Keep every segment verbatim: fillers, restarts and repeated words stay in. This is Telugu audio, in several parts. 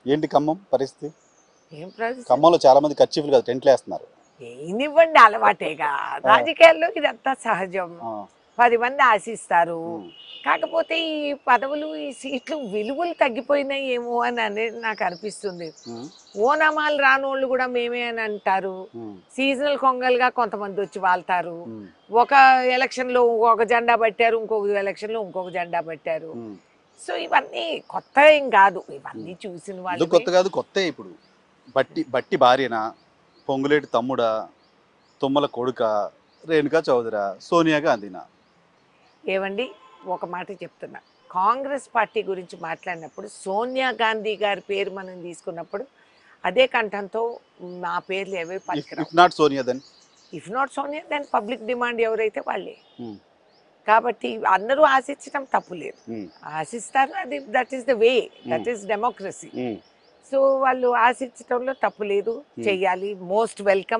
ఏంటి ఖమ్మం పరిస్థితి? ఏం పరిస్థితి? ఖమ్మంలో చాలా మంది కర్చీఫ్లు కదా టెంట్లు వేస్తున్నారు. ఏనివ్వండి అలవాటేగా. రాజకీయాల్లో ఇదంతా సహజం. పది మంది ఆశిస్తారు. కాకపోతే ఈ పదవులు ఈ సీట్లు విలువలు తగ్గిపోయినాయి ఏమో అని అనేది నాకు అనిపిస్తుంది. ఓనామాలు రానోళ్ళు కూడా మేమే అని అంటారు. సీజనల్ కొంగల్గా కొంతమంది వచ్చి వాళ్తారు. ఒక ఎలక్షన్ లో ఒక జెండా పట్టారు, ఇంకొక ఎలక్షన్ లో ఇంకొక జెండా పట్టారు. సో ఇవన్నీ కొత్త ఏం కాదు, ఇవన్నీ చూసిన వాళ్ళు. కొత్త కాదు, కొత్త ఇప్పుడు బట్టి బట్టి భార్యనా, పొంగులేటి తమ్ముడా, తుమ్మల కొడుక, రేణుకా చౌదరా, సోనియా గాంధీనా? ఏవండి ఒక మాట చెప్తున్నా, కాంగ్రెస్ పార్టీ గురించి మాట్లాడినప్పుడు సోనియా గాంధీ గారి పేరు మనం తీసుకున్నప్పుడు అదే కంఠంతో మా పేర్లు ఏవే పలికిరావు. If not Sonia then if not Sonia then public demand ఎవరైతే వాళ్ళే. కాబట్టి అందరూ ఆశించడం తప్పు లేదు, ఆశిస్తారు, అది that is the way, that is democracy. So వాళ్ళు ఆశించడంలో తప్పు లేదు, చెయ్యాలి, మోస్ట్ వెల్కమ్.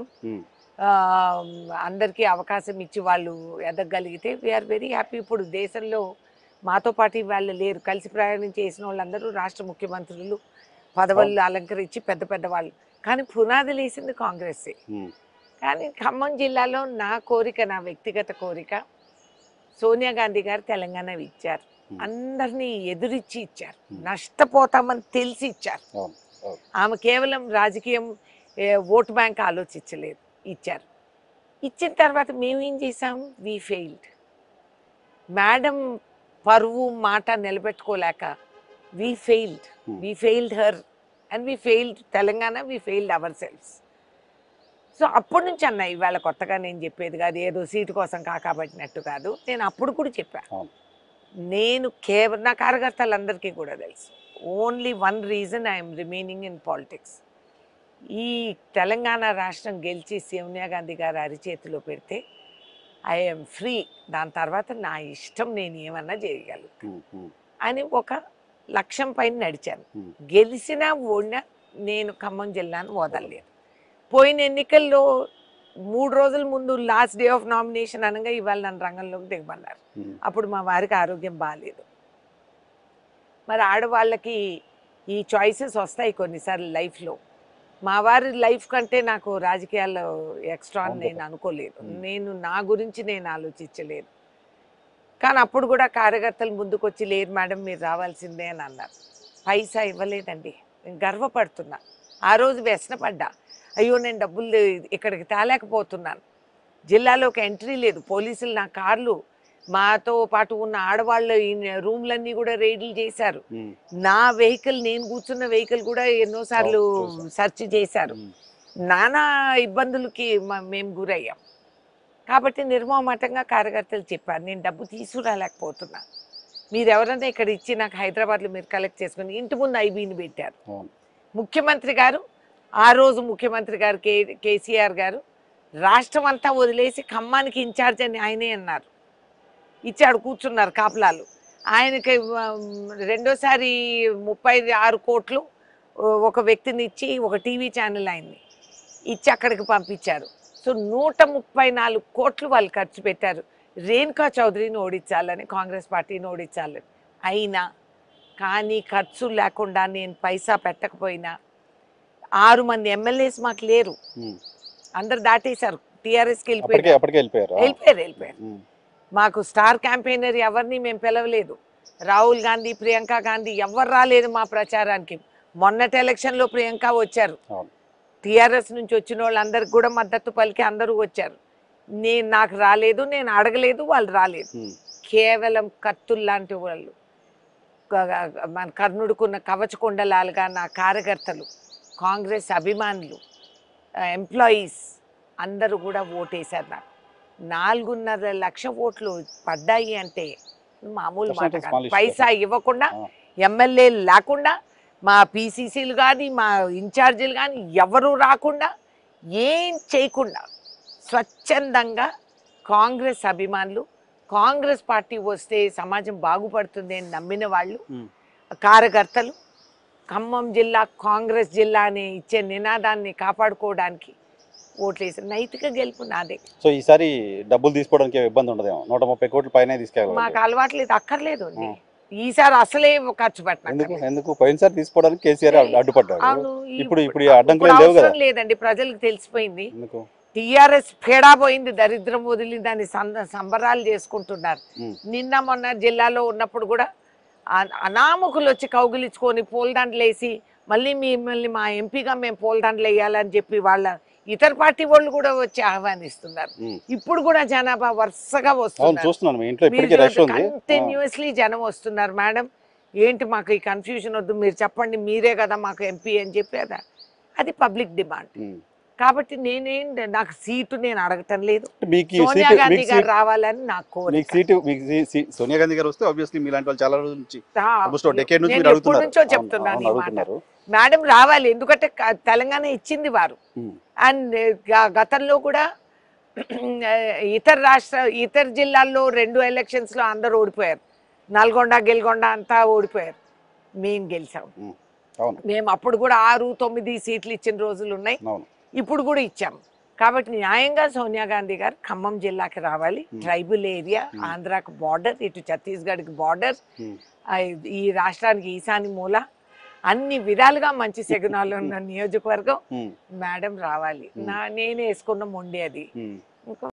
అందరికీ అవకాశం ఇచ్చి వాళ్ళు ఎదగలిగితే వీఆర్ వెరీ హ్యాపీ. ఇప్పుడు దేశంలో మాతో పాటు వాళ్ళు లేరు, కలిసి ప్రయాణం చేసిన వాళ్ళందరూ రాష్ట్ర ముఖ్యమంత్రులు, పదవులు అలంకరించి పెద్ద పెద్ద వాళ్ళు, కానీ పునాదులు వేసింది కాంగ్రెస్సే. కానీ ఖమ్మం జిల్లాలో నా కోరిక, నా వ్యక్తిగత కోరిక, సోనియా గాంధీ గారు తెలంగాణ ఇచ్చారు, అందరినీ ఎదురిచ్చి ఇచ్చారు, నష్టపోతామని తెలిసి ఇచ్చారు. ఆమె కేవలం రాజకీయం ఓటు బ్యాంక్ ఆలోచించలేదు, ఇచ్చారు. ఇచ్చిన తర్వాత మేమేం చేసాం? We failed. మేడం పరువు మాట నిలబెట్టుకోలేక we failed, we failed her and we failed Telangana, we failed our selfs. So అప్పటి నుంచి అన్న, ఇవాళ కొత్తగా నేను చెప్పేది కాదు, ఏదో సీటు కోసం కాకబట్టినట్టు కాదు, నేను అప్పుడు కూడా చెప్పాను. నేను కేవలం నా కార్యకర్తలందరికీ కూడా తెలుసు, only one reason I'm remaining in politics. ఈ తెలంగాణ రాష్ట్రం గెలిచి సోనియా గాంధీ గారు అరిచేతిలో పెడితే ఐఎమ్ ఫ్రీ, దాని తర్వాత నా ఇష్టం, నేను ఏమన్నా చేయగలను అని ఒక లక్ష్యం పైన నడిచాను. గెలిచినా ఓడినా నేను ఖమ్మం జిల్లాను వదలలేదు. పోయిన ఎన్నికల్లో మూడు రోజుల ముందు లాస్ట్ డే ఆఫ్ నామినేషన్ అనగా ఇవాళ నన్ను రంగంలోకి దిగమన్నారు. అప్పుడు మా వారికి ఆరోగ్యం బాగాలేదు. మరి ఆడవాళ్ళకి ఈ చాయిసెస్ వస్తాయి కొన్నిసార్లు లైఫ్లో. మా వారి లైఫ్ కంటే నాకు రాజకీయాల్లో ఎక్స్ట్రా అని నేను అనుకోలేదు, నేను నా గురించి నేను ఆలోచించలేదు. కానీ అప్పుడు కూడా కార్యకర్తలు ముందుకు వచ్చి, లేదు మేడం మీరు రావాల్సిందే అని అన్నారు. పైసా ఇవ్వలేదండి, నేను గర్వపడుతున్నా. ఆ రోజు వ్యసనపడ్డా, అయ్యో నేను డబ్బులు ఇక్కడికి తేలేకపోతున్నాను, జిల్లాలోకి ఎంట్రీ లేదు, పోలీసులు నా కార్లు, మాతో పాటు ఉన్న ఆడవాళ్ళ రూమ్లన్నీ కూడా రైడ్లు చేశారు, నా వెహికల్, నేను కూర్చున్న వెహికల్ కూడా ఎన్నోసార్లు సెర్చ్ చేశారు, నానా ఇబ్బందులకి మేము గురయ్యాం. కాబట్టి నిర్మోహమాటంగా కార్యకర్తలు చెప్పారు, నేను డబ్బు తీసుకురాలేకపోతున్నా, మీరు ఎవరైనా ఇక్కడ ఇచ్చి నాకు హైదరాబాద్లో మీరు కలెక్ట్ చేసుకుని, ఇంటి ముందు ఐబీని పెట్టారు. ముఖ్యమంత్రి గారు ఆ రోజు ముఖ్యమంత్రి గారు కే కేసీఆర్ గారు రాష్ట్రం అంతా వదిలేసి ఖమ్మానికి ఇన్ఛార్జ్ అని ఆయనే అన్నారు, ఇచ్చాడు, కూర్చున్నారు కాపలాలు. ఆయనకి రెండోసారి ముప్పై ఆరు కోట్లు ఒక వ్యక్తిని ఇచ్చి, ఒక టీవీ ఛానల్ ఆయన్ని ఇచ్చి అక్కడికి పంపించారు. సో నూట ముప్పై నాలుగు కోట్లు వాళ్ళు ఖర్చు పెట్టారు రేణుకా చౌదరిని ఓడించాలని, కాంగ్రెస్ పార్టీని ఓడించాలని. అయినా కానీ ఖర్చు లేకుండా నేను పైసా పెట్టకపోయినా, ఆరు మంది ఎమ్మెల్యేస్ మాకు లేరు, అందరు దాటేశారు, టీఆర్ఎస్కి వెళ్ళిపోయారు వెళ్ళిపోయారు వెళ్ళిపోయారు మాకు స్టార్ క్యాంపెయినర్ ఎవరిని మేము పిలవలేదు, రాహుల్ గాంధీ, ప్రియాంక గాంధీ ఎవరు రాలేదు మా ప్రచారానికి. మొన్నటి ఎలక్షన్లో ప్రియాంక వచ్చారు, టీఆర్ఎస్ నుంచి వచ్చిన వాళ్ళందరికి కూడా మద్దతు పలికి అందరూ వచ్చారు. నేను నాకు రాలేదు, నేను అడగలేదు, వాళ్ళు రాలేదు. కేవలం కత్తులు లాంటి వాళ్ళు, మన కర్ణుడుకున్న కవచకుండలాలుగా నా కార్యకర్తలు, కాంగ్రెస్ అభిమానులు, ఎంప్లాయీస్ అందరూ కూడా ఓటేశారు నాకు. నాలుగున్నర లక్ష ఓట్లు పడ్డాయి అంటే మామూలు మాట కాదు. పైసా ఇవ్వకుండా, ఎమ్మెల్యే లేకుండా, మా పీసీసీలు కానీ మా ఇన్ఛార్జీలు కానీ ఎవరు రాకుండా, ఏం చేయకుండా స్వచ్ఛందంగా కాంగ్రెస్ అభిమానులు, కాంగ్రెస్ పార్టీ వస్తే సమాజం బాగుపడుతుంది అని నమ్మిన వాళ్ళు, కార్యకర్తలు, ఖమ్మం జిల్లా కాంగ్రెస్ జిల్లా అనే ఇచ్చే నినాదాన్ని కాపాడుకోవడానికి ఓట్లేసి నైతిక గెలుపు నాదే. సో ఈసారి డబ్బులు తీసుకోవడానికి ఇబ్బంది ఉండదేమో, నూట ముప్పై కోట్ల పైన తీసుకెళ్ళాలి. మాకు అలవాట్లేదు, అక్కర్లేదు అండి. ఈసారి అసలే ఖర్చు ఎందుకు పెట్టిన ఎందుకు పోయినసారి తీసుకోవడానికి కేసీఆర్ అడ్డు- అడ్డుపడ్డాడు అవును ఈ- ఇప్పుడు ఇప్పుడు ఈ ఇప్పుడు అడ్డంకులు ఏం లేవు కదా అవసరం లేదండి, ప్రజలకు తెలిసిపోయింది. ఎందుకు టిఆర్ఎస్ పేడా పోయింది, దరిద్రం వదిలి దాన్ని సంద సంబరాలు చేసుకుంటున్నారు. ఉమ్, నిన్న మొన్న జిల్లాలో ఉన్నప్పుడు కూడా ఆ- అనామకులు వచ్చి కౌగిలించుకొని పూలదండలు వేసి మళ్ళీ మిమ్మల్ని మా ఎంపీగా మేము పూలదండలు వేయాలని చెప్పి వాళ్ళ ఇతర పార్టీ వాళ్ళు కూడా వచ్చి ఆహ్వానిస్తున్నారు. ఉమ్. ఇప్పుడు కూడా జనాభా వరుసగా అవును వస్తున్నారు, చూస్తున్నాను మీ ఇంట్లో ఇప్పటికీ రష్ ఉంది ఆ, కంటిన్యూస్లీ జనం వస్తున్నారు. మేడం ఏంటి మాకు ఈ కన్ఫ్యూజన్ వద్దు, మీరు చెప్పండి, మీరే కదా మాకు ఎంపీ అని చెప్పి అదా అది పబ్లిక్ డిమాండ్. ఉమ్. కాబట్టి నేనేం నాకు సీటు నేను అడగటం లేదు, మీకు ఈ సోనియా సీటు గాంధీ మీకు గారు సీట్ రావాలని నాకు మీకు కోరిక. సీటు మీకు సీ- సీ- సోనియా గాంధీ గారు వస్తే ఆబ్వియస్లీ మీలాంటి వాళ్ళు చాలా రోజుల నుంచి ఆ, ఆల్మోస్ట్ డెకేడ్ నుంచి నేను మీరు ఎప్పటి అడుగుతున్నారు నుంచో అవును, చెప్తున్నాను అవును, ఈ మాట. అడుగుతున్నారు మేడం రావాలి, ఎందుకంటే క- తెలంగాణ ఇచ్చింది వారు. ఉమ్, అండ్ గతంలో కూడా ఇతర రాష్ట్ర ఇతర జిల్లాల్లో రెండు ఎలక్షన్స్ లో అందరూ ఓడిపోయారు, నల్గొండ గెల్గొండ అంతా ఓడిపోయారు, మేము గెలిచాం. ఉమ్, అవును మేము అప్పుడు కూడా ఆరు తొమ్మిది సీట్లు ఇచ్చిన రోజులు ఉన్నాయి, అవును ఇప్పుడు కూడా ఇచ్చాం. కాబట్టి న్యాయంగా సోనియా గాంధీ గారు ఖమ్మం జిల్లాకి రావాలి. ట్రైబల్ ఏరియా, ఆంధ్రాకి బార్డర్, ఇటు ఛత్తీస్గఢ్కి బార్డర్, ఉమ్, ఈ రాష్ట్రానికి ఈశాన్య మూల, అన్ని విధాలుగా మంచి శగునాలు ఉన్న నియోజకవర్గం. ఉమ్, మేడం రావాలి, నా నేను వేసుకున్న మొండి అది. ఉమ్. ఇంకో